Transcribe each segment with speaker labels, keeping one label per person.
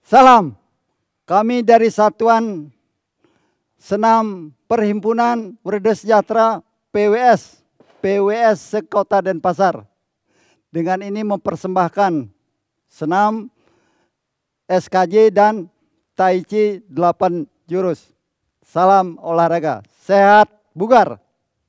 Speaker 1: Salam, kami dari Satuan Senam Perhimpunan Werda Sejahtera PWS Sekota Denpasar. Dengan ini mempersembahkan senam SKJ dan Tai Chi 8 jurus. Salam olahraga, sehat, bugar.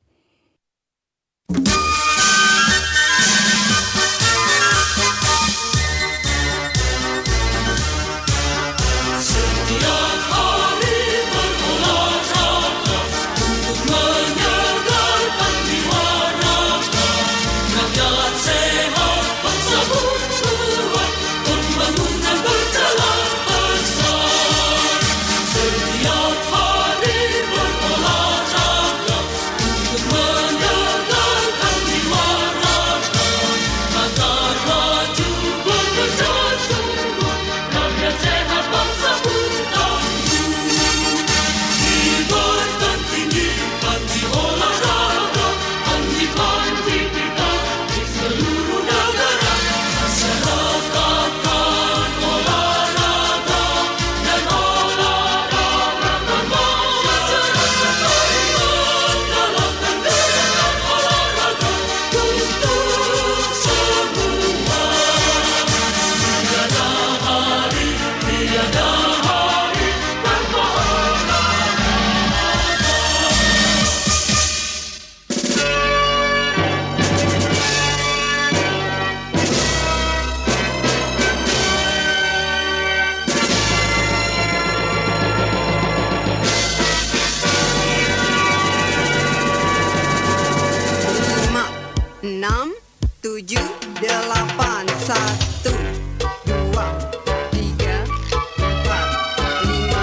Speaker 2: Enam, tujuh, delapan, satu, dua, tiga, empat, lima,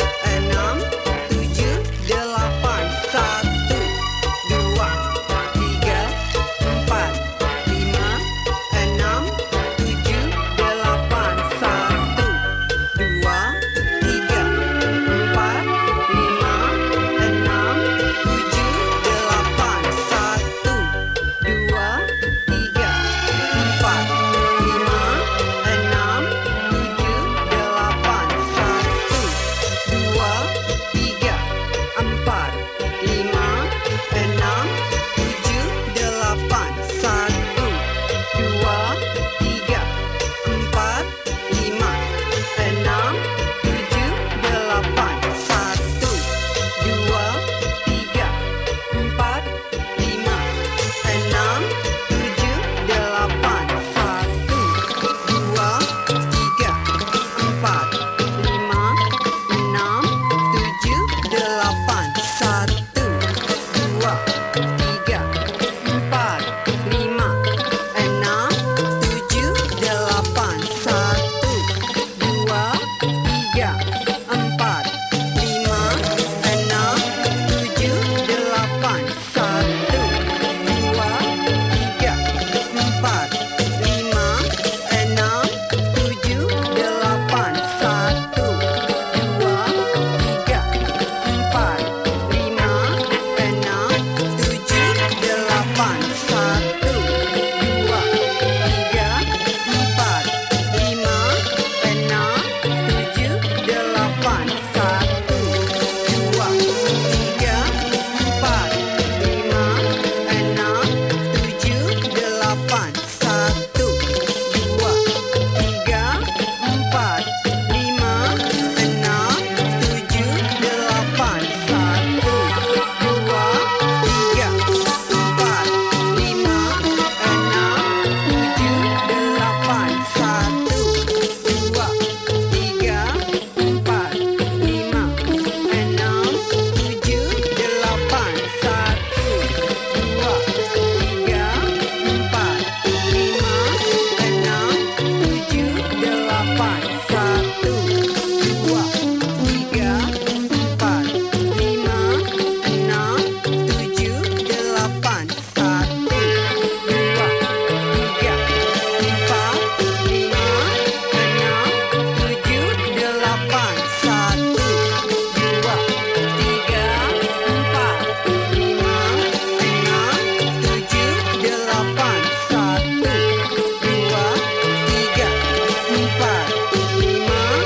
Speaker 2: enam, tujuh, delapan, satu, dua, tiga, empat, lima, enam, tujuh, delapan, satu, dua, tiga, empat, lima, enam, tujuh, delapan, satu, dua, tiga, empat, lima, enam, tujuh, delapan, satu, dua, tiga, empat, lima, enam, tujuh, delapan, satu, dua, tiga, empat, lima, enam, tujuh, delapan, satu, dua, tiga, empat, lima, enam, tujuh, delapan, satu, dua, tiga, empat, lima, enam, tujuh, delapan, satu, dua, tiga, empat, lima, enam, tujuh, delapan, satu, dua, tiga, empat, lima, enam, tujuh, delapan, satu, dua, tiga, empat, lima, enam, tujuh, delapan, satu, dua, tiga, empat, lima, enam, tujuh, delapan, satu, dua, tiga, empat, lima, enam, tujuh, delapan, satu, dua, tiga, empat, lima, enam, tujuh, delapan, satu, dua, tiga, empat, lima, enam, tujuh, delapan, satu, dua, tiga, empat, lima, enam, tujuh, delapan, satu, dua, tiga, empat, lima, enam, tujuh, delapan, satu, dua, tiga, empat, lima, enam, tujuh, delapan, satu, dua, tiga, empat, lima, enam, tujuh, delapan, satu, dua, tiga, empat, lima, enam, tujuh, delapan, satu, dua, tiga, empat, lima, enam, tujuh, delapan, satu, dua, tiga, empat, lima,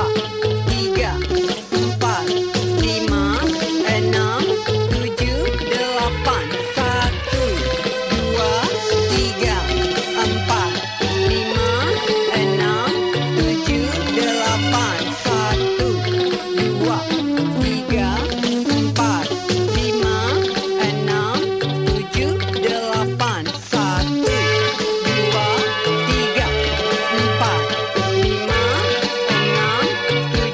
Speaker 2: tiga, empat, lima, enam, tujuh, delapan. Satu, dua, tiga, empat, lima, enam, tujuh, delapan. Satu, dua, tiga, empat, lima, enam, tujuh, delapan. Satu, dua, tiga, empat, lima, enam, tujuh,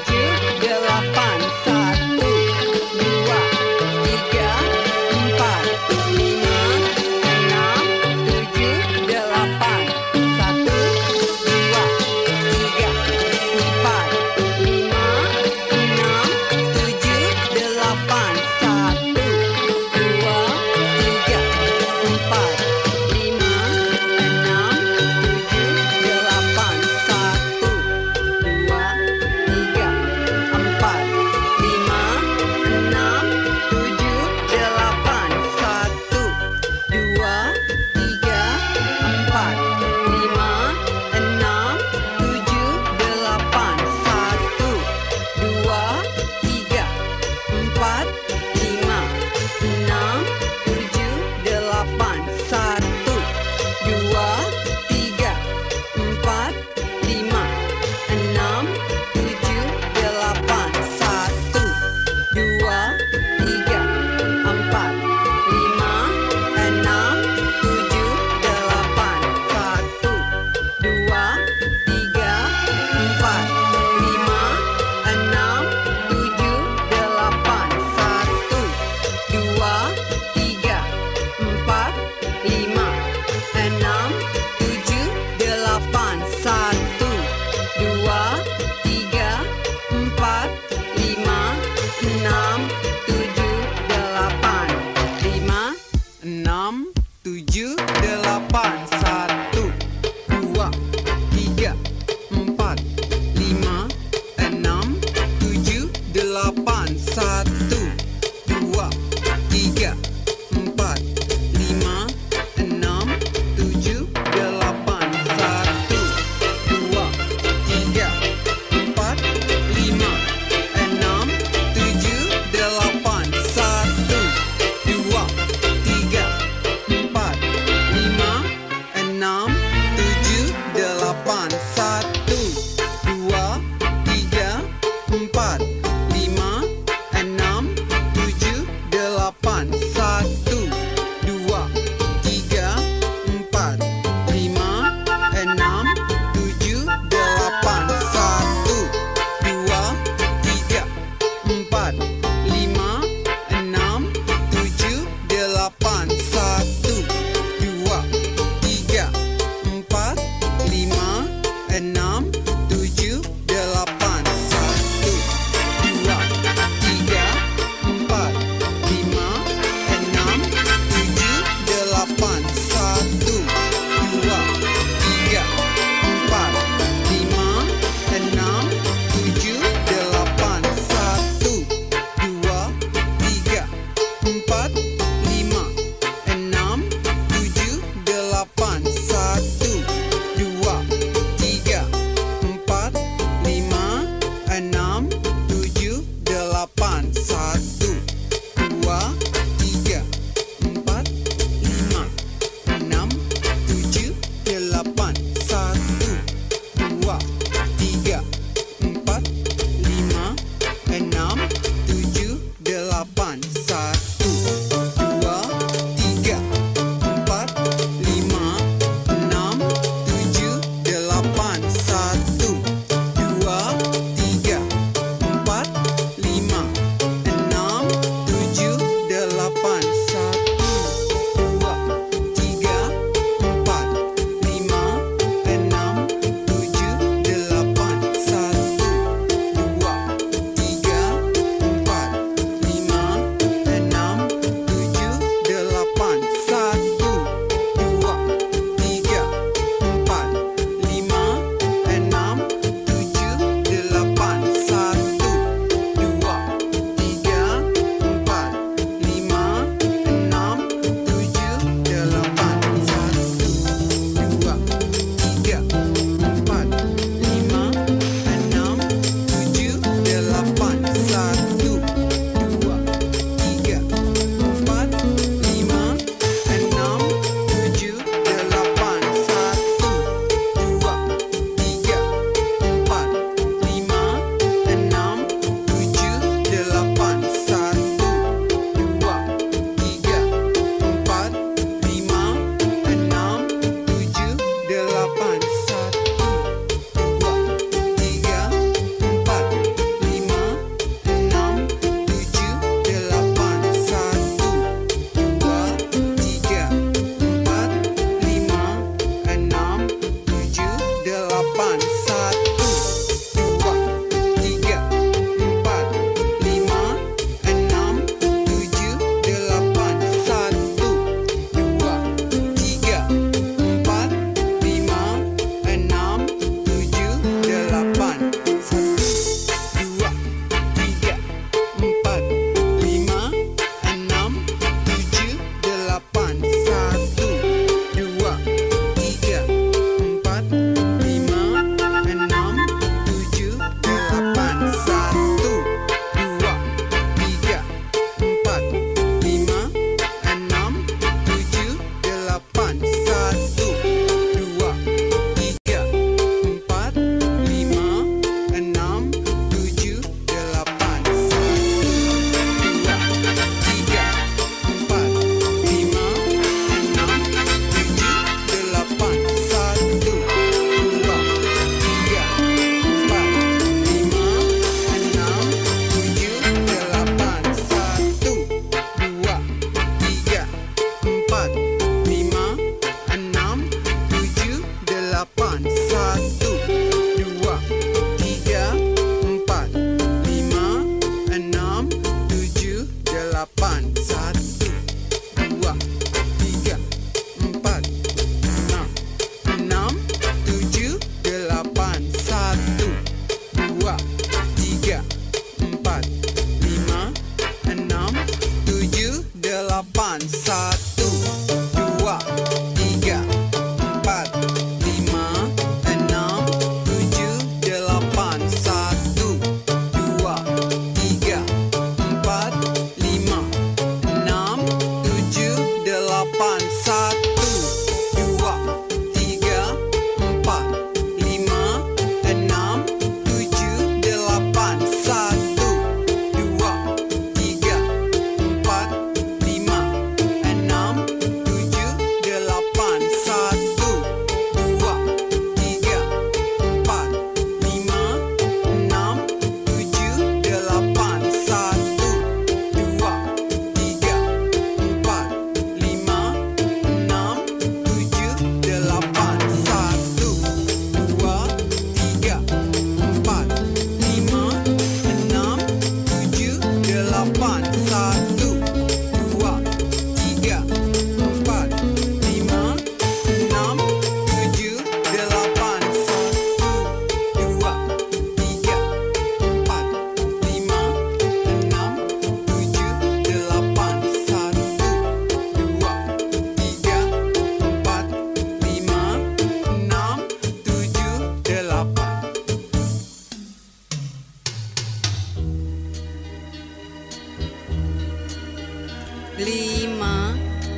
Speaker 2: lima,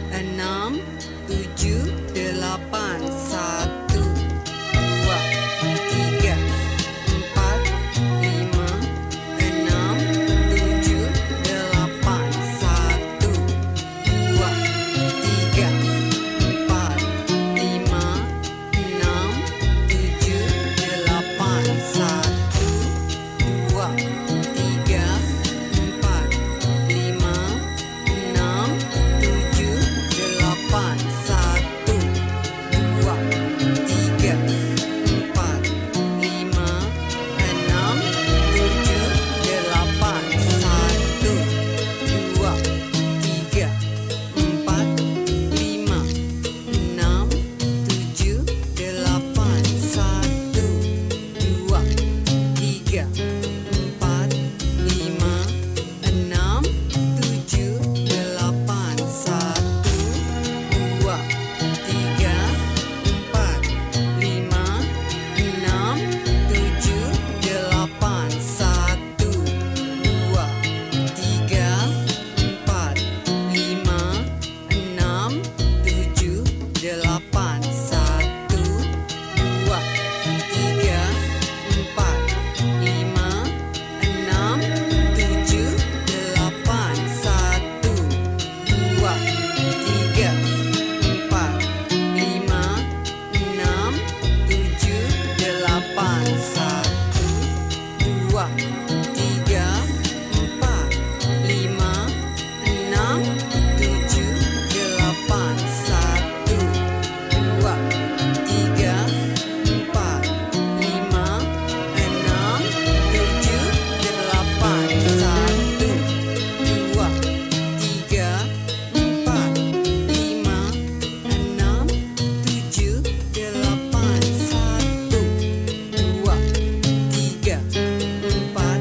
Speaker 2: enam, tujuh, delapan, satu, dua, tiga, empat, lima, enam, tujuh, delapan, satu, dua, tiga, empat, lima, enam, tujuh, delapan, satu, dua, tiga, empat, lima, enam, tujuh, delapan, satu, dua, tiga, empat, lima, enam, tujuh, delapan, satu, dua, tiga, empat, lima, enam, tujuh, delapan, satu, dua, tiga, empat, lima, enam, tujuh, delapan, satu, dua, tiga, empat, lima, enam, tujuh, delapan, satu, dua, tiga, empat, lima, enam, tujuh, delapan, satu, dua, tiga, empat, lima, enam, tujuh, delapan, satu, dua, tiga, empat, lima, enam, tujuh, delapan, satu, dua, tiga, empat, lima, enam, tujuh, delapan, satu, dua, tiga, empat, lima, enam, tujuh, delapan, satu, dua, tiga, empat, lima, enam, tujuh, delapan, satu, dua, tiga, empat,